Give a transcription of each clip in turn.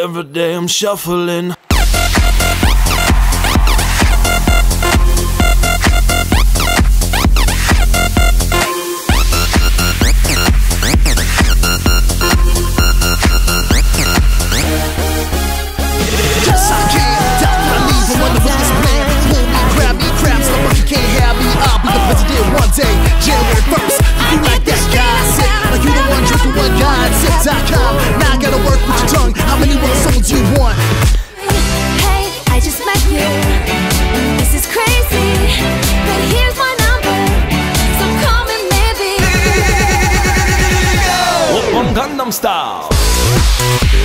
every day I'm shuffling. Now I gotta work with your tongue. How many more souls you want? Hey, I just met you. This is crazy, but here's my number, so call me maybe. Whoop on Gangnam Style.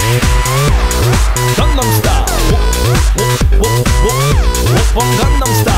Gangnam Style. Whoop, whoop, whoop, whoop, whoop on Gangnam Style.